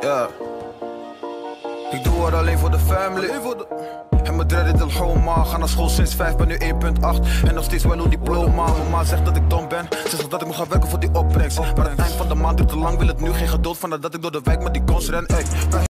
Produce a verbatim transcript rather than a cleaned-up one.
Ja. Ik doe het alleen voor de family. En mijn dread is al homa. Ga naar school sinds vijf, ben nu één komma acht. En nog steeds wel een diploma. Mijn ma zegt dat ik dom ben. Ze zegt dat ik moet gaan werken voor die opbrengst. Maar het eind van de maand duurt te lang. Wil het nu geen geduld van nadat ik door de wijk met die cons ren. Ey.